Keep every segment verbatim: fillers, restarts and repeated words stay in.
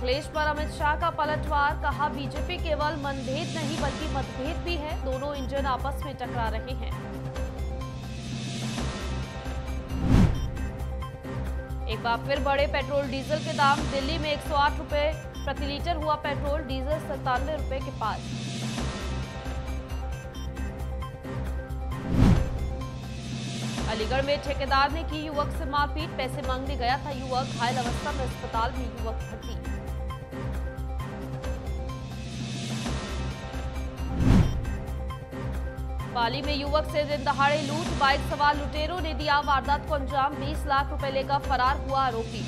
अखिलेश पर अमित शाह का पलटवार, कहा बीजेपी केवल मनभेद नहीं बल्कि मतभेद भी है, दोनों इंजन आपस में टकरा रहे हैं। एक बार फिर बढ़े पेट्रोल डीजल के दाम, दिल्ली में एक सौ आठ रुपए प्रति लीटर हुआ पेट्रोल डीजल सत्तानवे रुपए के पास। अलीगढ़ में ठेकेदार ने की युवक से मारपीट, पैसे मांगने गया था युवक, घायल अवस्था में अस्पताल में युवक भर्ती। पाली में युवक से दिन दहाड़े लूट, बाइक सवार लुटेरों ने दिया वारदात को अंजाम, बीस लाख रुपए लेकर फरार हुआ आरोपी।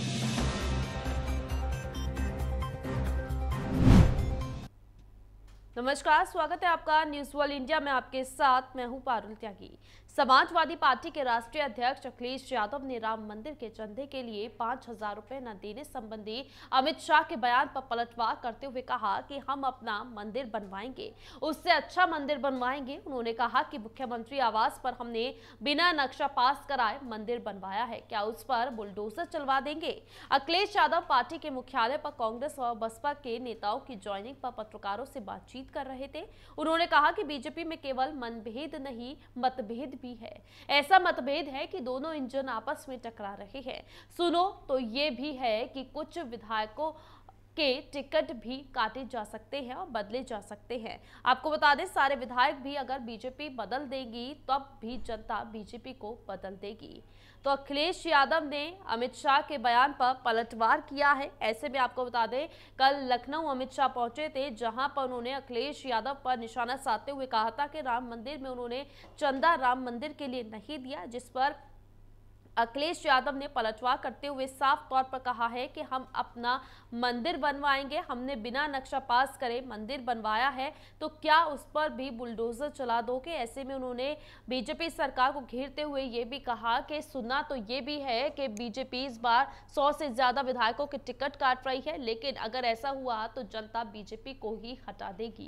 नमस्कार, स्वागत है आपका न्यूज वर्ल्ड इंडिया में। आपके साथ मैं हूं पारुल त्यागी। समाजवादी पार्टी के राष्ट्रीय अध्यक्ष अखिलेश यादव ने राम मंदिर के चंदे के लिए पांच हजार रुपए न देने संबंधी अमित शाह के बयान पर पलटवार करते हुए कहा कि हम अपना मंदिर बनवाएंगे, उससे अच्छा मंदिर बनवाएंगे। उन्होंने कहा कि मुख्यमंत्री आवास पर हमने बिना नक्शा पास कराए मंदिर बनवाया है, क्या उस पर बुलडोजर चलवा देंगे। अखिलेश यादव पार्टी के मुख्यालय पर कांग्रेस और बसपा के नेताओं की ज्वाइनिंग पर पत्रकारों से बातचीत कर रहे थे। उन्होंने कहा कि बीजेपी में केवल मनभेद नहीं मतभेद भी है, ऐसा मतभेद है कि दोनों इंजन आपस में टकरा रहे हैं। सुनो तो ये भी है कि कुछ विधायकों के टिकट भी काटे जा सकते हैं और बदले जा सकते हैं। आपको बता दें, सारे विधायक भी अगर बीजेपी बदल देगी तब भी जनता बीजेपी को बदल देगी। तो अखिलेश यादव ने अमित शाह के बयान पर पलटवार किया है। ऐसे में आपको बता दें, कल लखनऊ अमित शाह पहुंचे थे, जहां पर उन्होंने अखिलेश यादव पर निशाना साधते हुए कहा था कि राम मंदिर में उन्होंने चंदा राम मंदिर के लिए नहीं दिया, जिस पर अखिलेश यादव ने पलटवार करते हुए साफ तौर पर कहा है कि हम अपना मंदिर बनवाएंगे, हमने बिना नक्शा पास करे मंदिर बनवाया है, तो क्या उस पर भी बुलडोजर चला दोगे। ऐसे में उन्होंने बीजेपी सरकार को घेरते हुए ये भी कहा कि सुना तो ये भी है कि बीजेपी इस बार सौ से ज्यादा विधायकों के टिकट काट रही है, लेकिन अगर ऐसा हुआ तो जनता बीजेपी को ही हटा देगी।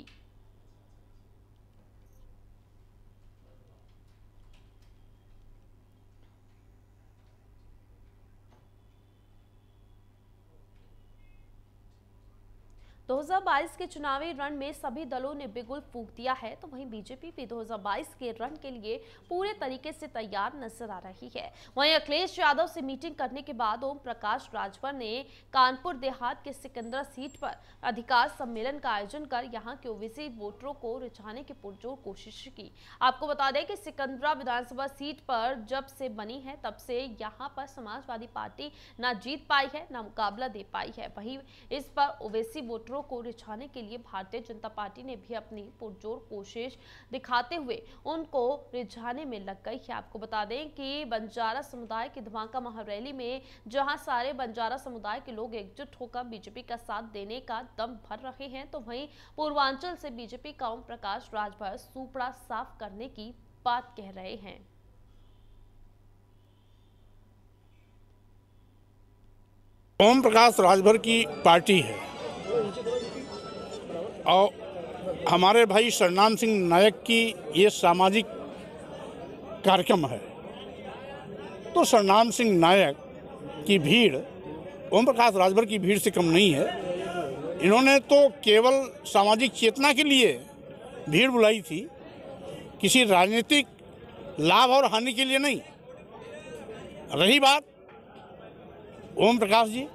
दो हज़ार बाईस के चुनावी रण में सभी दलों ने बिगुल फूंक दिया है, तो वहीं बीजेपी भी दो हज़ार बाईस के रण के लिए पूरे तरीके से तैयार नजर आ रही है। वहीं अखिलेश यादव से मीटिंग करने के बाद ओम प्रकाश राजभर ने कानपुर देहात के सिकंदरा सीट पर अधिकार सम्मेलन का आयोजन कर यहां के ओबीसी वोटरों को रिझाने की पुरजोर कोशिश की। आपको बता दें कि सिकंदरा विधानसभा सीट पर जब से बनी है तब से यहां पर समाजवादी पार्टी ना जीत पाई है, ना मुकाबला दे पाई है। वहीं इस पर ओबीसी वोटरों को रिझाने के लिए भारतीय जनता पार्टी ने भी अपनी पुरजोर कोशिश दिखाते हुए उनको रिझाने में लग गई है। आपको बता दें कि बंजारा समुदाय की धमाका महारैली में जहां सारे बंजारा समुदाय के लोग एकजुट होकर बीजेपी का साथ देने का दम भर रहे हैं, तो वहीं पूर्वांचल से बीजेपी का ओम प्रकाश राजभर सूपड़ा साफ करने की बात कह रहे हैं। ओम प्रकाश राजभर की पार्टी है और हमारे भाई सरनाम सिंह नायक की ये सामाजिक कार्यक्रम है, तो सरनाम सिंह नायक की भीड़ ओम प्रकाश राजभर की भीड़ से कम नहीं है। इन्होंने तो केवल सामाजिक चेतना के लिए भीड़ बुलाई थी, किसी राजनीतिक लाभ और हानि के लिए नहीं। रही बात ओम प्रकाश जी,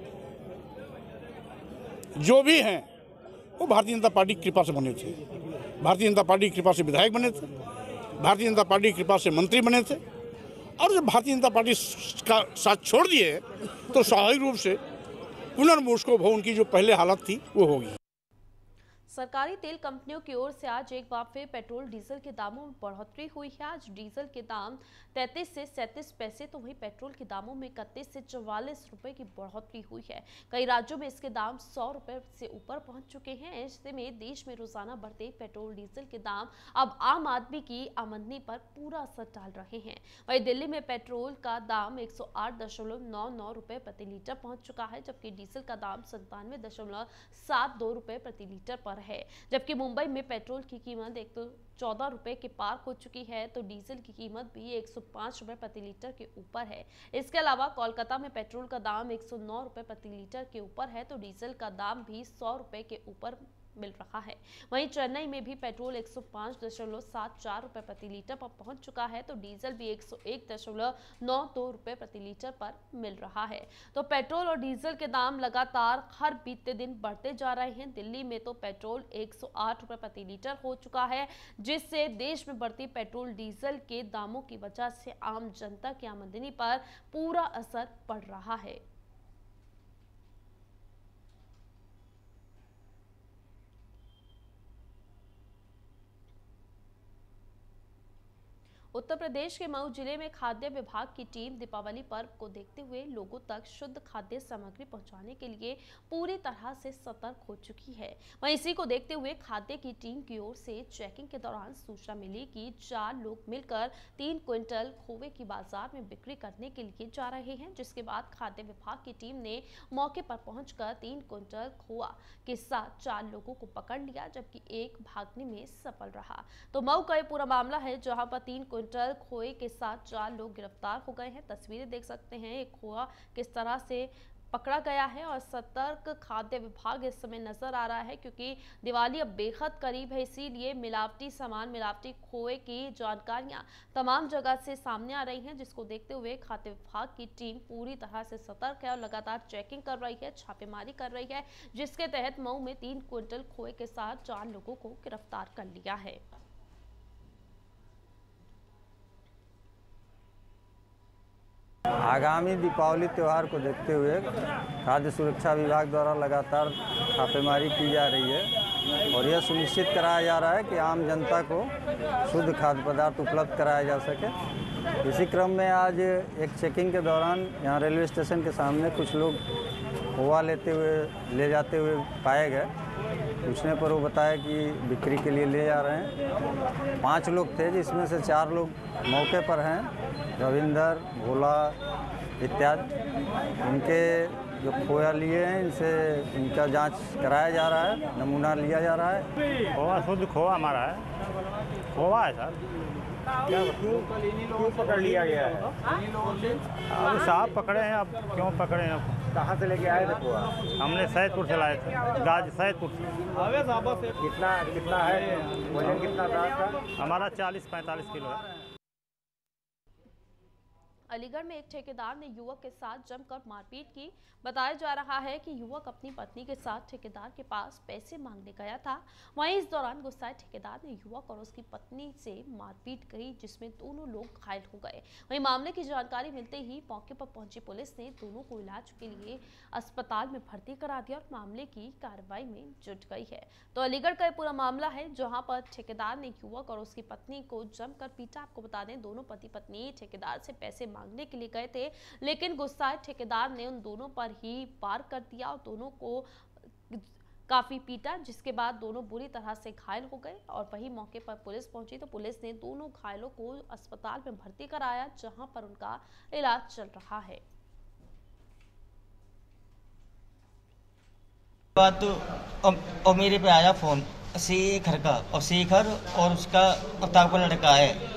जो भी हैं वो भारतीय जनता पार्टी की कृपा से बने थे, भारतीय जनता पार्टी की कृपा से विधायक बने थे, भारतीय जनता पार्टी की कृपा से मंत्री बने थे, और जब भारतीय जनता पार्टी का साथ छोड़ दिए तो स्वाभाविक रूप से पुनर्मोस्को भवन की जो पहले हालत थी वो होगी। सरकारी तेल कंपनियों की ओर से आज एक बार फिर पेट्रोल डीजल के दामों में बढ़ोतरी हुई है। आज डीजल के दाम तैंतीस से सैंतीस पैसे, तो वहीं पेट्रोल के दामों में इकतीस से चौवालीस रुपए की बढ़ोतरी हुई है। कई राज्यों में इसके दाम सौ रुपए से ऊपर पहुंच चुके हैं। ऐसे में देश में रोजाना बढ़ते पेट्रोल डीजल के दाम अब आम आदमी की आमदनी पर पूरा असर डाल रहे हैं। वहीं दिल्ली में पेट्रोल का दाम एक सौ आठ दशमलव नौ नौ रुपए प्रति लीटर पहुंच चुका है, जबकि डीजल का दाम संतानवे दशमलव सात दो रुपए प्रति लीटर पर है। जबकि मुंबई में पेट्रोल की कीमत एक तो चौदह रुपए के पार हो चुकी है, तो डीजल की कीमत भी एक सौ पाँच रुपए प्रति लीटर के ऊपर है। इसके अलावा कोलकाता में पेट्रोल का दाम एक सौ नौ रुपए प्रति लीटर के ऊपर है, तो डीजल का दाम भी सौ रुपए के ऊपर मिल रहा है। वहीं चेन्नई में भी पेट्रोल एक सौ पाँच दशमलव सात चार रुपए प्रति लीटर पर पहुंच चुका है, तो डीजल भी एक सौ एक दशमलव नौ दो रुपए प्रति लीटर पर मिल रहा है। तो पेट्रोल और डीजल के दाम लगातार हर बीते दिन बढ़ते जा रहे हैं। दिल्ली में तो पेट्रोल एक सौ आठ रुपए प्रति लीटर हो चुका है, जिससे देश में बढ़ती पेट्रोल डीजल के दामों की वजह से आम जनता की आमदनी पर पूरा असर पड़ रहा है। उत्तर प्रदेश के मऊ जिले में खाद्य विभाग की टीम दीपावली पर्व को देखते हुए लोगों तक शुद्ध खाद्य सामग्री पहुंचाने के लिए पूरी तरह से सतर्क हो चुकी है। वहीं इसी को देखते हुए खाद्य की टीम की ओर से चेकिंग के दौरान सूचना मिली कि चार लोग मिलकर तीन क्विंटल खोवे की बाजार में बिक्री करने के लिए जा रहे हैं, जिसके बाद खाद्य विभाग की टीम ने मौके पर पहुंचकर तीन क्विंटल खोआ के साथ चार लोगों को पकड़ लिया, जबकि एक भागने में सफल रहा। तो मऊ का ये पूरा मामला है, जहां पर तीन क्विंटल खोए के साथ चार लोग गिरफ्तार हो गए हैं। तस्वीरें देख सकते हैं एक खोआ किस तरह से पकड़ा गया है और सतर्क खाद्य विभाग इस समय नजर आ रहा है, क्योंकि दिवाली अब बेहद करीब है, इसीलिए मिलावटी सामान, मिलावटी खोए की जानकारियां तमाम जगह से सामने आ रही हैं, जिसको देखते हुए खाद्य विभाग की टीम पूरी तरह से सतर्क है और लगातार चेकिंग कर रही है, छापेमारी कर रही है, जिसके तहत मऊ में तीन क्विंटल खोए के साथ चार लोगों को गिरफ्तार कर लिया है। आगामी दीपावली त्यौहार को देखते हुए खाद्य सुरक्षा विभाग द्वारा लगातार छापेमारी की जा रही है और यह सुनिश्चित कराया जा रहा है कि आम जनता को शुद्ध खाद्य पदार्थ उपलब्ध कराया जा सके। इसी क्रम में आज एक चेकिंग के दौरान यहाँ रेलवे स्टेशन के सामने कुछ लोग खोआ लेते हुए ले जाते हुए पाए गए। पूछने पर वो बताया कि बिक्री के लिए ले जा रहे हैं। पाँच लोग थे, जिसमें से चार लोग मौके पर हैं, रविंदर, भोला इत्यादि। इनके जो खोया लिए हैं, इनसे इनका जांच कराया जा रहा है, नमूना लिया जा रहा है। खोआ शुद्ध खोआ हमारा है, खोआ है सर। क्या क्यों क्यों पकड़ लिया गया है? अब साहब पकड़े हैं, अब क्यों पकड़े हैं? कहाँ से लेके आए थे खोआ? हमने सैदपुर से लाए थे, गाज सैदपुर से। कितना कितना है वजन, कितना था आपका? हमारा चालीस पैंतालीस किलो है। अलीगढ़ में एक ठेकेदार ने युवक के साथ जमकर मारपीट की। बताया जा रहा है कि युवक अपनी पत्नी के साथ ठेकेदार के पास पैसे मांगने गया था। वहीं इस दौरान गुस्साए ठेकेदार ने युवक और उसकी पत्नी से मारपीट की, जिसमें दोनों लोग घायल हो गए। वहीं मामले की जानकारी मिलते ही मौके पर पहुंची पुलिस ने दोनों को इलाज के लिए अस्पताल में भर्ती करा दिया और मामले की कार्रवाई में जुट गई है। तो अलीगढ़ का पूरा मामला है, जहाँ पर ठेकेदार ने युवक और उसकी पत्नी को जमकर पीटा। आपको बता दें, दोनों पति पत्नी ठेकेदार से पैसे मांगने के लिए गए थे, लेकिन गुस्साए ठेकेदार ने उन दोनों पर ही वार कर दिया और दोनों को काफी पीटा, जिसके बाद दोनों बुरी तरह से घायल हो गए। और वही मौके पर पुलिस पहुंची तो पुलिस ने दोनों घायलों को अस्पताल में भर्ती कराया, जहां पर उनका इलाज चल रहा है। बात और, और मेरे पे आया फोन शेखर का, और शेखर और उसका ताऊ लड़का है,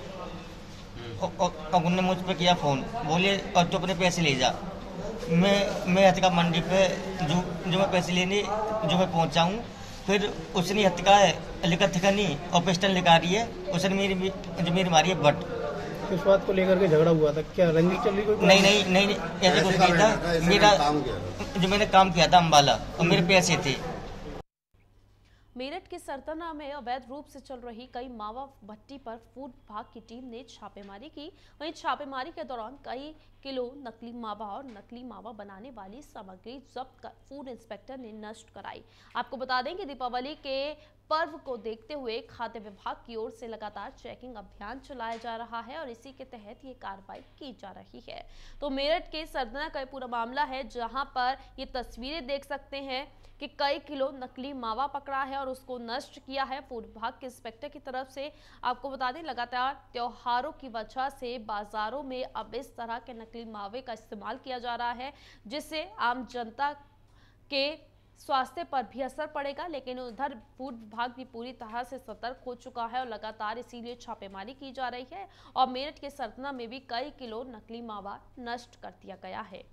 और उनने मुझ पे किया फ़ोन, बोले और तो अपने पैसे ले जा। मैं मैं हत्या मंडी पे जो जो मैं पैसे लेने जो मैं पहुंचा हूँ, फिर उसने हत्या है लिखा थकनी और पिस्टल निकाल रही है, उसने मेरी जो मेरी मारी है बट। किस बात को लेकर के झगड़ा हुआ था? क्या रंगी चल रही कोई? नहीं नहीं नहीं, नहीं ऐसे कुछ नहीं था। मेरा जो मैंने काम किया था अम्बाला और मेरे पैसे थे। मेरठ के सरतना में अवैध रूप से चल रही कई मावा भट्टी पर फूड विभाग की टीम ने छापेमारी की। वहीं छापेमारी के दौरान कई किलो नकली मावा और नकली मावा बनाने वाली सामग्री जब्त कर फूड इंस्पेक्टर ने नष्ट कराई। आपको बता दें कि दीपावली के पर्व को देखते हुए खाद्य विभाग की ओर से लगातार चेकिंग अभियान चलाया जा रहा है और इसी के तहत ये कार्रवाई की जा रही है। तो मेरठ के सरदना का पूरा मामला है, जहां पर ये तस्वीरें देख सकते हैं कि कई किलो नकली मावा पकड़ा है और उसको नष्ट किया है फूड विभाग के इंस्पेक्टर की तरफ से। आपको बता दें, लगातार त्योहारों की वजह से बाजारों में अब इस तरह के नकली मावे का इस्तेमाल किया जा रहा है, जिससे आम जनता के स्वास्थ्य पर भी असर पड़ेगा। लेकिन उधर फूड विभाग भी पूरी तरह से सतर्क हो चुका है और लगातार इसीलिए छापेमारी की जा रही है और मेरठ के सरतना में भी कई किलो नकली मावा नष्ट कर दिया गया है।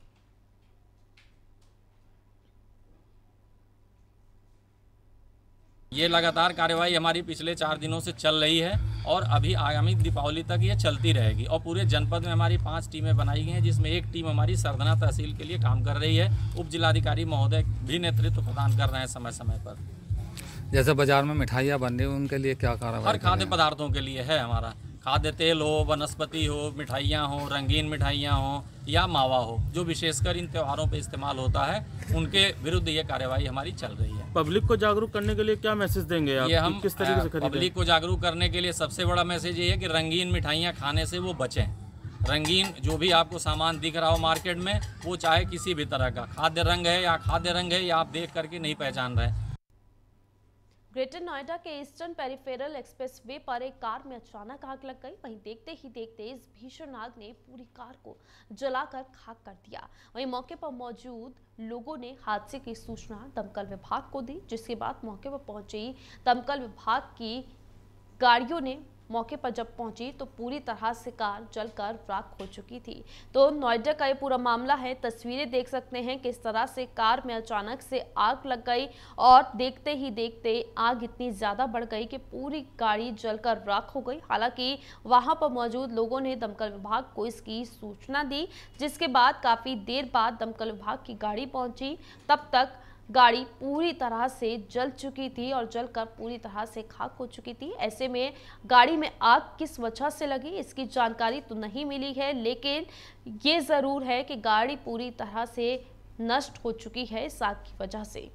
ये लगातार कार्रवाई हमारी पिछले चार दिनों से चल रही है और अभी आगामी दीपावली तक ये चलती रहेगी और पूरे जनपद में हमारी पांच टीमें बनाई गई हैं, जिसमें एक टीम हमारी सरदना तहसील के लिए काम कर रही है। उप जिलाधिकारी महोदय भी नेतृत्व प्रदान कर रहे हैं समय समय पर। जैसे बाजार में मिठाइयाँ बन रही हैं उनके लिए क्या कार्रवाई? हर खाद्य पदार्थों के लिए है हमारा, खाद्य तेल हो, वनस्पति हो, मिठाइयाँ हो, रंगीन मिठाइयाँ हो या मावा हो, जो विशेषकर इन त्योहारों पे इस्तेमाल होता है, उनके विरुद्ध ये कार्रवाई हमारी चल रही है। पब्लिक को जागरूक करने के लिए क्या मैसेज देंगे आप? ये हम किस तरीके से खरीदें? पब्लिक को जागरूक करने के लिए सबसे बड़ा मैसेज ये है कि रंगीन मिठाइयाँ खाने से वो बचें। रंगीन जो भी आपको सामान दिख रहा हो मार्केट में, वो चाहे किसी भी तरह का खाद्य रंग है या खाद्य रंग है या आप देख करके नहीं पहचान रहे। ग्रेटर नोएडा के ईस्टर्न पेरिफेरल एक्सप्रेसवे पर एक कार में अचानक आग लग गई। वहीं देखते ही देखते इस भीषण आग ने पूरी कार को जलाकर खाक कर दिया। वहीं मौके पर मौजूद लोगों ने हादसे की सूचना दमकल विभाग को दी, जिसके बाद मौके पर पहुंची दमकल विभाग की गाड़ियों ने मौके पर जब पहुंची तो पूरी तरह से कार जलकर राख हो चुकी थी। तो नोएडा का ये पूरा मामला है, तस्वीरें देख सकते हैं किस तरह से कार में अचानक से आग लग गई और देखते ही देखते आग इतनी ज़्यादा बढ़ गई कि पूरी गाड़ी जलकर राख हो गई। हालांकि वहां पर मौजूद लोगों ने दमकल विभाग को इसकी सूचना दी, जिसके बाद काफ़ी देर बाद दमकल विभाग की गाड़ी पहुंची। तब तक गाड़ी पूरी तरह से जल चुकी थी और जलकर पूरी तरह से खाक हो चुकी थी। ऐसे में गाड़ी में आग किस वजह से लगी इसकी जानकारी तो नहीं मिली है, लेकिन ये ज़रूर है कि गाड़ी पूरी तरह से नष्ट हो चुकी है इस आग की वजह से।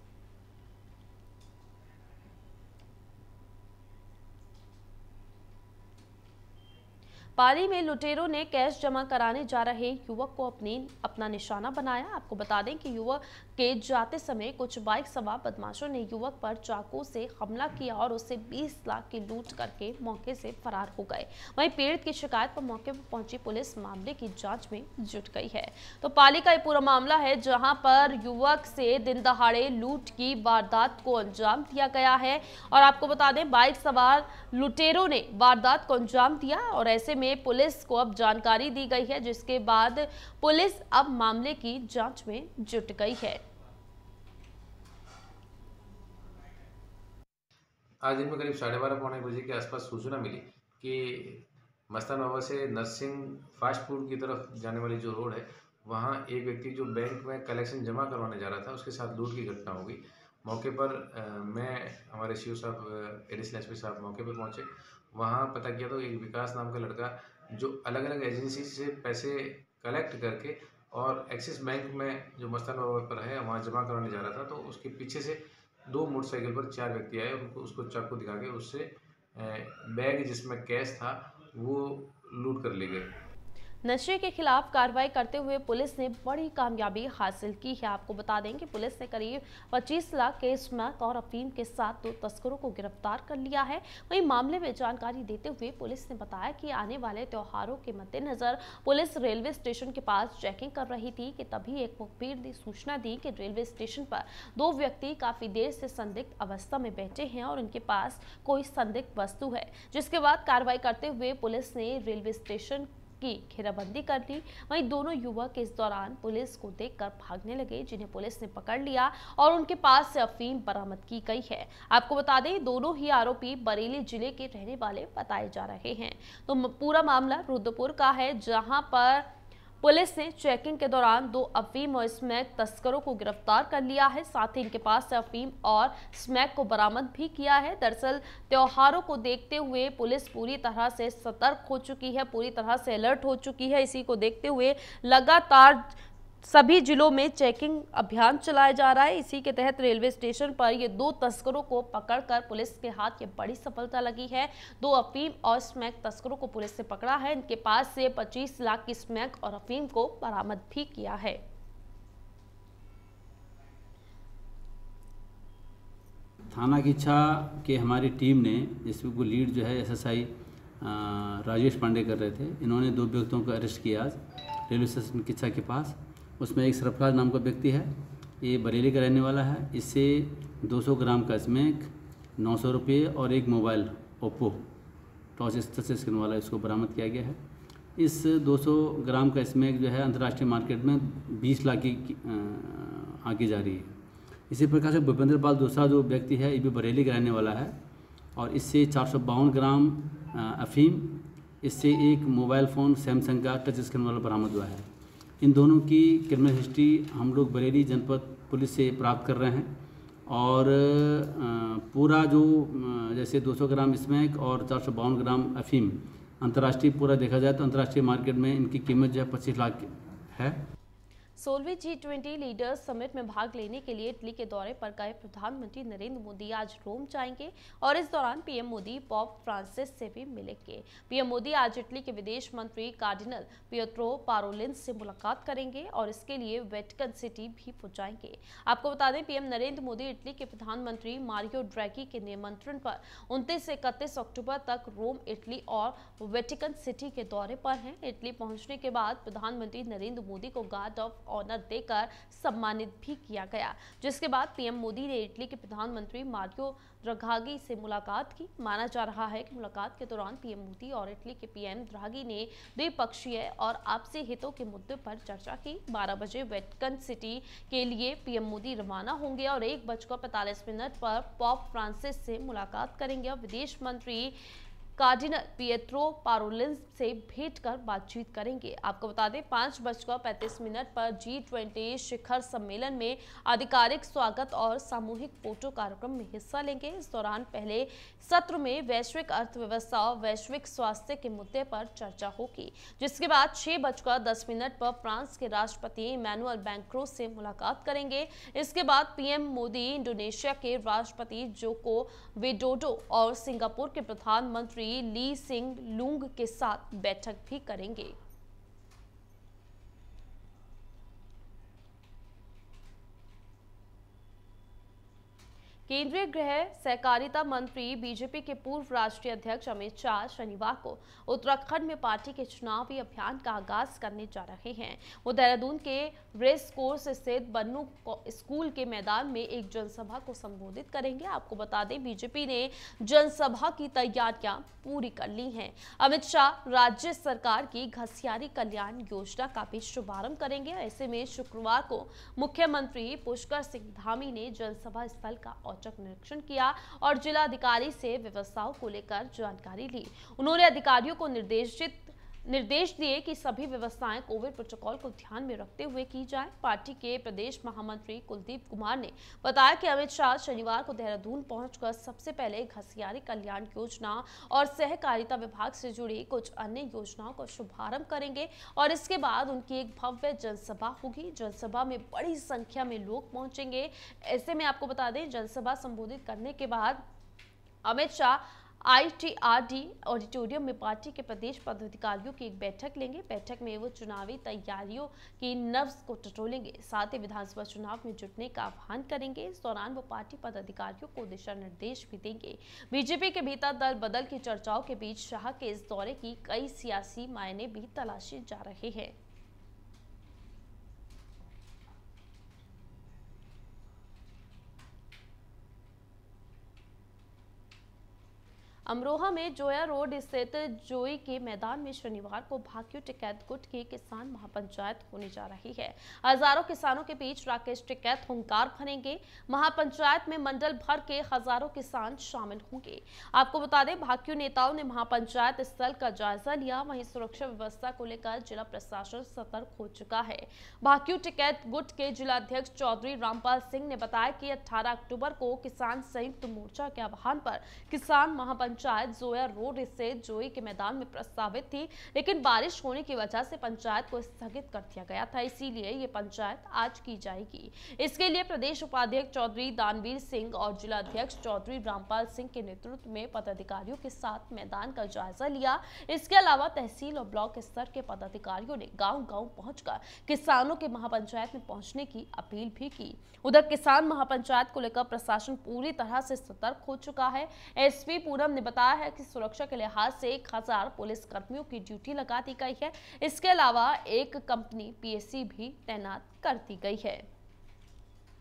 पाली में लुटेरों ने कैश जमा कराने जा रहे युवक को अपनी अपना निशाना बनाया। आपको बता दें कि युवक के जाते समय कुछ बाइक सवार बदमाशों ने युवक पर चाकू से हमला किया और उससे बीस लाख की लूट करके मौके से फरार हो गए। वहीं पीड़ित की शिकायत पर मौके पर पहुंची पुलिस मामले की जांच में जुट गई है। तो पाली का ये पूरा मामला है, जहां पर युवक से दिन दहाड़े लूट की वारदात को अंजाम दिया गया है और आपको बता दें बाइक सवार लुटेरों ने वारदात को अंजाम दिया और ऐसे में पुलिस को अब जानकारी दी गई है, जिसके बाद पुलिस अब मामले की जांच में जुट गई है। आज दिन में करीब साढ़े बारह पौने बजे के आसपास सूचना मिली कि मस्तान बाबा से नरसिंह फास्ट फूड की तरफ जाने वाली जो रोड है, वहाँ एक व्यक्ति जो बैंक में कलेक्शन जमा करवाने जा रहा था, उसके साथ लूट की घटना हो गई। मौके पर आ, मैं हमारे सी ओ साहब एडिशनल एस पी साहब मौके पर पहुँचे। वहाँ पता किया तो एक विकास नाम का लड़का जो अलग अलग एजेंसी से पैसे कलेक्ट करके और एक्सिस बैंक में जो मस्तान बाबा पर है वहाँ जमा कराने जा रहा था, तो उसके पीछे से दो मोटरसाइकिल पर चार व्यक्ति आए। उनको उसको चाकू दिखा के उससे बैग जिसमें कैश था वो लूट कर ले गए। नशे के खिलाफ कार्रवाई करते हुए पुलिस ने बड़ी कामयाबी हासिल की है। आपको बता दें कि पुलिस ने करीब पच्चीस लाख के स्मैक और अफीम के साथ दो तस्करों को गिरफ्तार कर लिया है। वहीं मामले में जानकारी देते हुए पुलिस ने बताया कि आने वाले त्योहारों के मद्देनजर पुलिस रेलवे स्टेशन के पास चेकिंग कर रही थी कि तभी एक मुखबिर ने सूचना दी कि रेलवे स्टेशन पर दो व्यक्ति काफी देर से संदिग्ध अवस्था में बैठे हैं और उनके पास कोई संदिग्ध वस्तु है, जिसके बाद कार्रवाई करते हुए पुलिस ने रेलवे स्टेशन की घेराबंदी कर ली। वहीं दोनों युवक इस दौरान पुलिस को देखकर भागने लगे, जिन्हें पुलिस ने पकड़ लिया और उनके पास से अफीम बरामद की गई है। आपको बता दें दोनों ही आरोपी बरेली जिले के रहने वाले बताए जा रहे हैं। तो पूरा मामला रुद्रपुर का है, जहां पर पुलिस ने चेकिंग के दौरान दो अफीम और स्मैक तस्करों को गिरफ्तार कर लिया है। साथ ही इनके पास से अफीम और स्मैक को बरामद भी किया है। दरअसल त्योहारों को देखते हुए पुलिस पूरी तरह से सतर्क हो चुकी है, पूरी तरह से अलर्ट हो चुकी है। इसी को देखते हुए लगातार सभी जिलों में चेकिंग अभियान चलाया जा रहा है। इसी के तहत रेलवे स्टेशन पर ये दो तस्करों को पकड़कर पुलिस के हाथ ये बड़ी सफलता लगी है। दो अफीम और स्मैक तस्करों को पुलिस ने पकड़ा है। इनके पास से पच्चीस लाख की स्मैक और अफीम को बरामद भी किया है। थाना की इच्छा के हमारी टीम ने, जिसको लीड जो है S S I Rajesh Pandey कर रहे थे, इन्होंने दो व्यक्तियों को अरेस्ट किया आज रेलवे स्टेशन किच्छा के पास। उसमें एक सरफराज नाम का व्यक्ति है ये बरेली का रहने वाला है। इससे दो सौ ग्राम का स्मैक, नौ सौ रुपये और एक mobile Oppo touch touch screen वाला इसको बरामद किया गया है। इस दो सौ ग्राम का स्मैक जो है अंतर्राष्ट्रीय मार्केट में बीस लाख की आगे जा रही है। इसी प्रकार से भूपेंद्र पाल दूसरा जो व्यक्ति है ये भी बरेली का रहने वाला है और इससे चार सौ बावन ग्राम अफीम, इससे एक मोबाइल फ़ोन सैमसंग का टच स्क्रीन वाला बरामद हुआ है। इन दोनों की क्रिमिनल हिस्ट्री हम लोग बरेली जनपद पुलिस से प्राप्त कर रहे हैं और पूरा जो जैसे दो सौ ग्राम स्मैक और चार सौ बावन ग्राम अफीम अंतर्राष्ट्रीय पूरा देखा जाए तो अंतर्राष्ट्रीय मार्केट में इनकी कीमत जो है पच्चीस लाख है। सोलहवीं जी ट्वेंटी लीडर्स समिट में भाग लेने के लिए इटली के दौरे पर गए प्रधानमंत्री नरेंद्र मोदी आज रोम जाएंगे और इस दौरान पीएम मोदी पॉप फ्रांसिस से भी मिलेंगे। पीएम मोदी आज इटली के विदेश मंत्री कार्डिनल पिएट्रो पारोलिन से मुलाकात करेंगे और इसके लिए वेटिकन सिटी भी पहुंचाएंगे। आपको बता दें, पीएम नरेंद्र मोदी इटली के प्रधानमंत्री मारियो ड्रैगी के निमंत्रण पर उनतीस से इकतीस अक्टूबर तक रोम, इटली और वेटिकन सिटी के दौरे पर हैं। इटली पहुंचने के बाद प्रधानमंत्री नरेंद्र मोदी को गार्ड ऑफ ऑनर देकर सम्मानित भी किया गया, जिसके बाद पीएम मोदी ने इटली के प्रधानमंत्री मारियो ड्राघी से मुलाकात की। माना जा रहा है कि मुलाकात के दौरान पीएम मोदी और इटली के पीएम ड्राघी ने द्विपक्षीय और आपसी हितों के मुद्दे पर चर्चा की। बारह बजे वेटिकन सिटी के लिए पीएम मोदी रवाना होंगे और एक बजकर पैंतालीस मिनट पर पॉप फ्रांसिस से मुलाकात करेंगे और विदेश मंत्री कार्डिनल पिएट्रो पारोलिन से भेंट कर बातचीत करेंगे। आपको बता दें, पाँच बजकर पैंतीस मिनट पर जी ट्वेंटी शिखर सम्मेलन में आधिकारिक स्वागत और सामूहिक फोटो कार्यक्रम में हिस्सा लेंगे। इस दौरान पहले सत्र में वैश्विक अर्थव्यवस्था और वैश्विक स्वास्थ्य के मुद्दे पर चर्चा होगी, जिसके बाद छह बजकर दस मिनट पर फ्रांस के राष्ट्रपति इमैनुअल मैक्रों से मुलाकात करेंगे। इसके बाद पीएम मोदी इंडोनेशिया के राष्ट्रपति जोको विडोडो और सिंगापुर के प्रधानमंत्री ली सिंग लुंग के साथ बैठक भी करेंगे। केंद्रीय गृह सहकारिता मंत्री बीजेपी के पूर्व राष्ट्रीय अध्यक्ष अमित शाह शनिवार को उत्तराखंड में पार्टी के चुनावी अभियान का आगाज करने जा रहे हैं। वो देहरादून के रेस कोर्स स्थित बन्नू स्कूल के मैदान में एक जनसभा को संबोधित करेंगे। आपको बता दें, बीजेपी ने जनसभा की तैयारियां पूरी कर ली हैं। अमित शाह राज्य सरकार की घसियारी कल्याण योजना का भी शुभारंभ करेंगे। ऐसे में शुक्रवार को मुख्यमंत्री पुष्कर सिंह धामी ने जनसभा स्थल का औचक निरीक्षण किया और जिलाधिकारी से व्यवस्थाओं को लेकर जानकारी ली। उन्होंने अधिकारियों को निर्देशित निर्देश दिए कि सभी व्यवस्थाएं कोविड प्रोटोकॉल को ध्यान में रखते हुए की जाएं। पार्टी के प्रदेश महामंत्री कुलदीप कुमार ने बताया कि अमित शाह शनिवार को देहरादून पहुंचकर सबसे पहले घसियारी कल्याण योजना और सहकारिता विभाग से जुड़ी कुछ अन्य योजनाओं का शुभारंभ करेंगे और इसके बाद उनकी एक भव्य जनसभा होगी। जनसभा में बड़ी संख्या में लोग पहुंचेंगे। ऐसे में आपको बता दें, जनसभा संबोधित करने के बाद अमित शाह आईटीआरडी ऑडिटोरियम में पार्टी के प्रदेश पदाधिकारियों की एक बैठक लेंगे। बैठक में वो चुनावी तैयारियों की नब्ज को टटोलेंगे, साथ ही विधानसभा चुनाव में जुटने का आह्वान करेंगे। इस दौरान वो पार्टी पदाधिकारियों को दिशा निर्देश भी देंगे। बीजेपी के भीतर दल बदल की चर्चाओं के बीच शाह के इस दौरे की कई सियासी मायने भी तलाशे जा रहे हैं। अमरोहा में जोया रोड स्थित जोई के मैदान में शनिवार को भाकियू टिकैत गुट की किसान महापंचायत होने जा रही है। हजारों किसानों के बीच राकेश टिकैत हुंकार भरेंगे। महापंचायत में मंडल भर के हजारों किसान शामिल होंगे। आपको बता दें, भाकियू नेताओं ने महापंचायत स्थल का जायजा लिया। वहीं सुरक्षा व्यवस्था को लेकर जिला प्रशासन सतर्क हो चुका है। भाकियू टिकैत गुट के जिलाध्यक्ष चौधरी रामपाल सिंह ने बताया कि अठारह अक्टूबर को किसान संयुक्त मोर्चा के आह्वान पर किसान महापंचायत पंचायत जोया रोड से जोई के मैदान में प्रस्तावित थी, लेकिन बारिश होने की वजह से पंचायत को स्थगित कर दिया गया था। इसीलिए ये पंचायत आज की जाएगी। इसके लिए प्रदेश उपाध्यक्ष चौधरी दानवीर सिंह और जिलाध्यक्ष चौधरी रामपाल सिंह के नेतृत्व में पदाधिकारियों के साथ मैदान का जायजा लिया। इसके अलावा तहसील और ब्लॉक स्तर के पदाधिकारियों ने गांव-गांव पहुंचकर किसानों के महापंचायत में पहुंचने की अपील भी की। उधर किसान महापंचायत को लेकर प्रशासन पूरी तरह से सतर्क हो चुका है। एसपी पूनम ने बताया है कि सुरक्षा के लिहाज से एक हजार पुलिस कर्मियों की ड्यूटी लगा दी गई है। इसके अलावा एक कंपनी पीएससी भी तैनात कर दी गई है।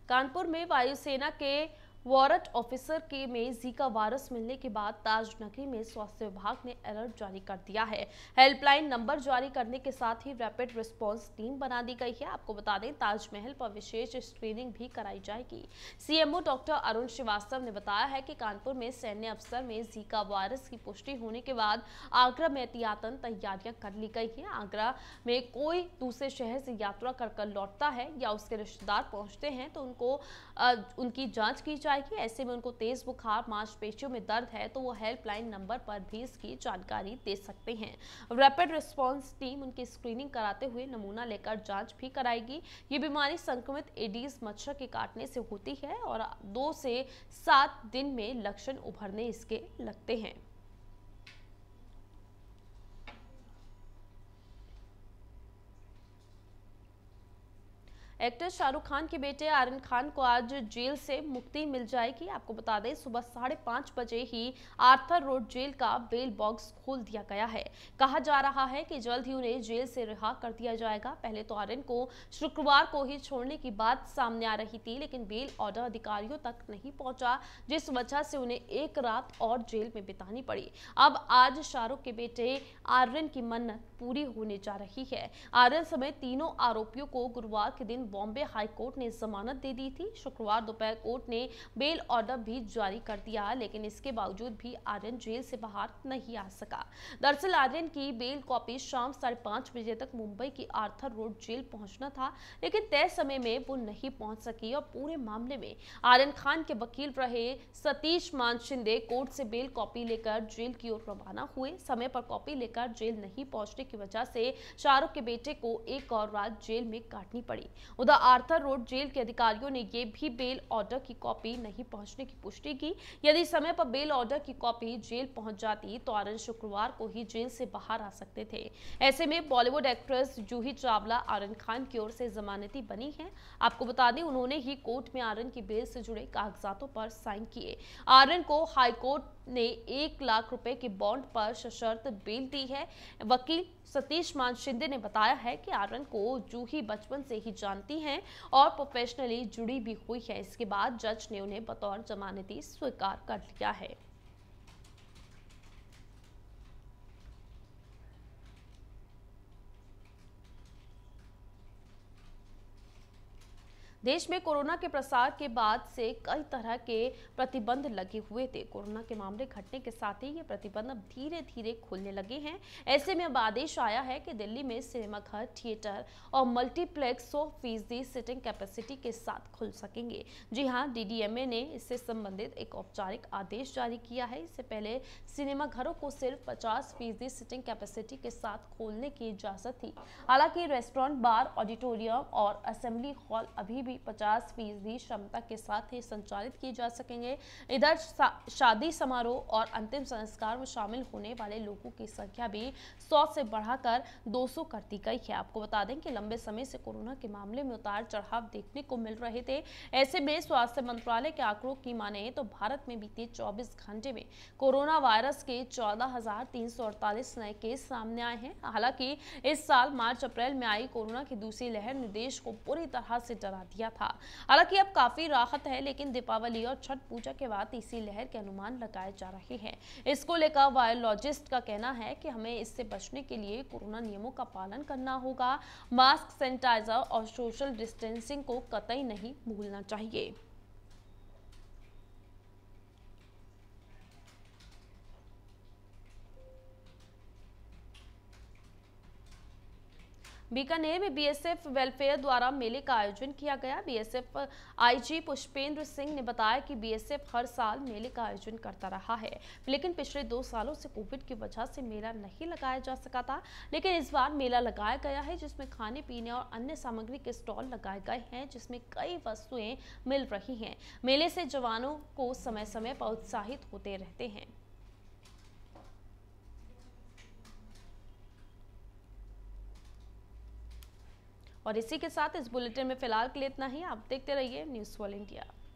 कानपुर में वायुसेना के वारंट ऑफिसर के में जीका वायरस मिलने के बाद ताज नगरी में स्वास्थ्य विभाग ने अलर्ट जारी कर दिया है। हेल्पलाइन नंबर जारी करने के साथ ही रैपिड रिस्पांस टीम बना दी गई है। आपको बता दें, ताजमहल पर विशेष स्क्रीनिंग भी कराई जाएगी। सीएमओ डॉक्टर अरुण श्रीवास्तव ने बताया है कि कानपुर में सैन्य अफसर में जीका वायरस की पुष्टि होने के बाद आगरा में एहतियातन तैयारियां कर ली गई है। आगरा में कोई दूसरे शहर से यात्रा कर कर लौटता है या उसके रिश्तेदार पहुंचते हैं तो उनको आ, उनकी जांच की जाएगी। ऐसे में उनको तेज बुखार, मांसपेशियों में दर्द है तो वो हेल्पलाइन नंबर पर भी इसकी जानकारी दे सकते हैं। रैपिड रिस्पांस टीम उनकी स्क्रीनिंग कराते हुए नमूना लेकर जांच भी कराएगी। ये बीमारी संक्रमित एडीज मच्छर के काटने से होती है और दो से सात दिन में लक्षण उभरने इसके लगते हैं। एक्टर शाहरुख खान के बेटे आर्यन खान को आज जेल से मुक्ति मिल जाएगी। आपको बता दें, सुबह साढ़े पाँच बजे ही आर्थर रोड जेल का बेल बॉक्स खोल दिया गया है। कहा जा रहा है कि जल्द ही उन्हें जेल से रिहा कर दिया जाएगा। पहले तो आर्यन को शुक्रवार को ही छोड़ने की बात सामने आ रही थी, लेकिन बेल ऑर्डर अधिकारियों तक नहीं पहुंचा, जिस वजह से उन्हें एक रात और जेल में बितानी पड़ी। अब आज शाहरुख के बेटे आर्यन की मन्नत पूरी होने जा रही है। आर्यन समेत तीनों आरोपियों को गुरुवार के दिन बॉम्बे हाई कोर्ट ने जमानत दे दी थी। शुक्रवार दोपहर कोर्ट ने बेल ऑर्डर भी जारी कर दिया, लेकिन इसके बावजूद भी आर्यन जेल से बाहर नहीं आ सका। दरअसल आर्यन की बेल कॉपी शाम साढ़े पाँच बजे तक मुंबई की आर्थर रोड जेल पहुंचना था, लेकिन तय समय में वो नहीं पहुंच सकी और पूरे मामले में आर्यन खान के वकील रहे सतीश मान शिंदे कोर्ट से बेल कॉपी लेकर जेल की ओर रवाना हुए। समय पर कॉपी लेकर जेल नहीं पहुंचने की वजह से शाहरुख के बेटे को एक और रात जेल में काटनी पड़ी। उधर आर्थर रोड जेल के अधिकारियों ने ये भी बेल ऑर्डर की कॉपी नहीं पहुंचने की पुष्टि की। यदि समय पर बेल ऑर्डर की कॉपी जेल पहुंच जाती तो आर्यन शुक्रवार को ही जेल से बाहर आ सकते थे। ऐसे में बॉलीवुड एक्ट्रेस जूही चावला आर्यन खान की ओर से जमानती बनी है। आपको बता दें, उन्होंने ही कोर्ट में आर्यन की बेल से जुड़े कागजातों पर साइन किए। आर्यन को हाई कोर्ट ने एक लाख रुपए के बॉन्ड पर सशर्त बेल दी है। वकील सतीश मान शिंदे ने बताया है कि आर्यन को जूही बचपन से ही जानती हैं और प्रोफेशनली जुड़ी भी हुई है। इसके बाद जज ने उन्हें बतौर जमानती स्वीकार कर लिया है। देश में कोरोना के प्रसार के बाद से कई तरह के प्रतिबंध लगे हुए थे। कोरोना के मामले घटने के साथ ही ये प्रतिबंध अब धीरे धीरे खुलने लगे हैं। ऐसे में अब आदेश आया है कि दिल्ली में सिनेमाघर, थिएटर और मल्टीप्लेक्स सौ फीसदी सीटिंग कैपेसिटी के साथ खुल सकेंगे। जी हाँ, डीडीएमए ने इससे संबंधित एक औपचारिक आदेश जारी किया है। इससे पहले सिनेमाघरों को सिर्फ पचास फीसदी सीटिंग कैपेसिटी के साथ खोलने की इजाजत थी। हालांकि रेस्टोरेंट, बार, ऑडिटोरियम और असेंबली हॉल अभी भी पचास फीसदी क्षमता के साथ ही संचालित किए जा सकेंगे। इधर शादी समारोह और अंतिम संस्कार में शामिल होने वाले लोगों की संख्या भी सौ से बढ़ाकर दो सौ कर दी गई है। आपको बता दें कि लंबे समय से कोरोना के मामले में उतार चढ़ाव देखने को मिल रहे थे। ऐसे में स्वास्थ्य मंत्रालय के आंकड़ों की माने तो भारत में बीते चौबीस घंटे में कोरोना वायरस के चौदह हजार तीन सौ अड़तालीस नए केस सामने आए हैं। हालांकि इस साल मार्च अप्रैल में आई कोरोना की दूसरी लहर ने देश को पूरी तरह से डरा दिया था। हालांकि अब काफी राहत है, लेकिन दीपावली और छठ पूजा के बाद तीसरी लहर के अनुमान लगाए जा रहे हैं। इसको लेकर वायरोलॉजिस्ट का कहना है कि हमें इससे बचने के लिए कोरोना नियमों का पालन करना होगा। मास्क, सैनिटाइजर और सोशल डिस्टेंसिंग को कतई नहीं भूलना चाहिए। बीकानेर में बीएसएफ वेलफेयर द्वारा मेले का आयोजन किया गया। बीएसएफ आईजी पुष्पेंद्र सिंह ने बताया कि बीएसएफ हर साल मेले का आयोजन करता रहा है, लेकिन पिछले दो सालों से कोविड की वजह से मेला नहीं लगाया जा सका था। लेकिन इस बार मेला लगाया गया है, जिसमें खाने पीने और अन्य सामग्री के स्टॉल लगाए गए हैं, जिसमें कई वस्तुएं मिल रही हैं। मेले से जवानों को समय समय पर उत्साहित होते रहते हैं। और इसी के साथ इस बुलेटिन में फिलहाल के लिए इतना ही। आप देखते रहिए न्यूज़ वर्ल्ड इंडिया।